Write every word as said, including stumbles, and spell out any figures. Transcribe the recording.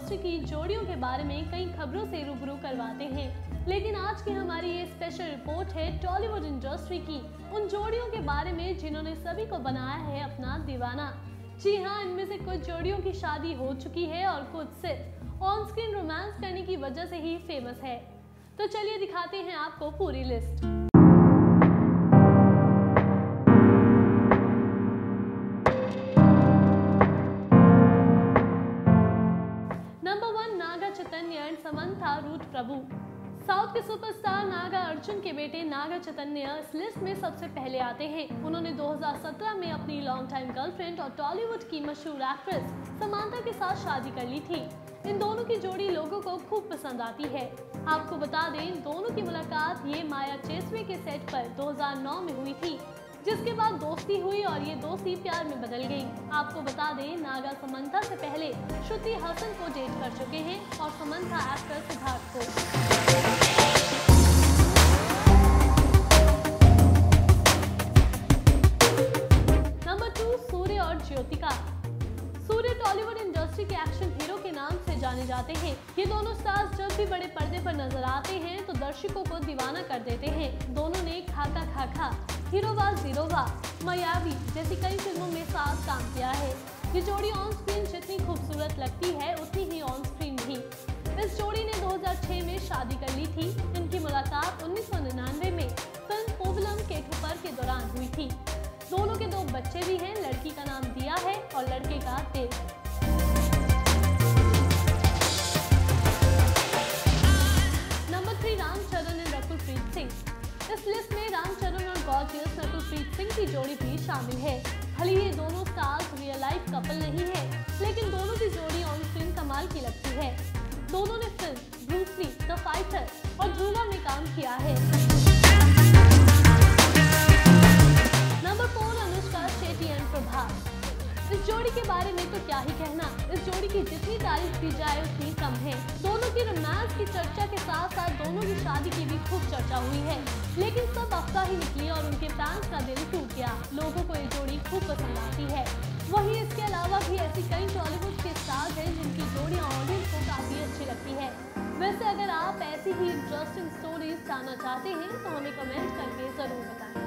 Industry की जोड़ियों के बारे में कई खबरों से रूबरू करवाते हैं, लेकिन आज की हमारी ये स्पेशल रिपोर्ट है टॉलीवुड इंडस्ट्री की उन जोड़ियों के बारे में जिन्होंने सभी को बनाया है अपना दीवाना। जी हाँ, इनमें से कुछ जोड़ियों की शादी हो चुकी है और कुछ सिर्फ ऑन स्क्रीन रोमांस करने की वजह से ही फेमस है। तो चलिए दिखाते हैं आपको पूरी list. Number one, Naga Chaitanya and Samantha Ruth Prabhu. South के सुपरस्टार नागा अर्जुन के बेटे नागा चैतन्य इस लिस्ट में सबसे पहले आते हैं। उन्होंने दो हज़ार सत्रह में अपनी लॉन्ग टाइम गर्लफ्रेंड और टॉलीवुड की मशहूर एक्ट्रेस समंथा के साथ शादी कर ली थी। इन दोनों की जोड़ी लोगों को खूब पसंद आती है। आपको बता दें, दोनों की मुलाकात ये माया चेसवे के सेट पर दो हज़ार नौ में हुई थी, जिसके बाद दोस्ती हुई और ये दोस्ती प्यार में बदल गई। आपको बता दें, नागा समंथा से पहले श्रुति हसन को डेट कर चुके हैं और समंथा एक्टर सिद्धार्थ को। नंबर टू, सूर्य और ज्योतिका। सूर्य टॉलीवुड इंडस्ट्री के एक्शन हीरो के नाम से जाने जाते हैं। ये दोनों स्टार्स जब भी बड़े पर्दे पर नजर आते हैं तो दर्शकों को दीवाना कर देते हैं। दोनों ने खाका खाका, हीरोवा जीरोवा, मायावी जैसी कई फिल्मों में साथ काम किया है। ये जोड़ी ऑन स्क्रीन जितनी खूबसूरत लगती है उतनी ही ऑन स्क्रीन भी। इस जोड़ी ने दो हज़ार छह में शादी कर ली थी। इनकी मुलाकात उन्नीस सौ निन्यानवे में फिल्म कोवलम केठुपर के दौरान हुई थी। दोनों के दो बच्चे भी हैं, लड़की का नाम दिया है और लड़के का देव। Number three, Ram Charan and Rakul Preet Singh. इस लिस्ट में रामचरण और गॉर्जियस रकुलप्रीत सिंह की जोड़ी भी शामिल है। भले ये दोनों स्टार्स रियल लाइफ कपल नहीं है, लेकिन दोनों की जोड़ी ऑन स्क्रीन कमाल की लगती है। दोनों ने film Bruce Lee, the fighter और ध्रुवा में काम किया है। Number four, Anushka Shetty and Prabhas. इस जोड़ी के बारे में तो क्या ही कहना, इस जोड़ी की जितनी तारीफ की जाए उतनी कम है। दोनों की रोमांस की चर्चा के साथ साथ दोनों की शादी की भी खूब चर्चा हुई है, लेकिन सब अफवाह ही निकली और उनके फैंस का दिल टूट गया। लोगों को ये जोड़ी खूब पसंद आती है। वहीं इसके अलावा भी ऐसी कई टॉलीवुड के स्टार्स हैं जिनकी जोड़ियां ऑडियंस को काफी अच्छी लगती है। वैसे अगर आप ऐसी ही इंटरेस्टिंग स्टोरीज जानना चाहते हैं तो हमें कमेंट करके जरूर बताएं।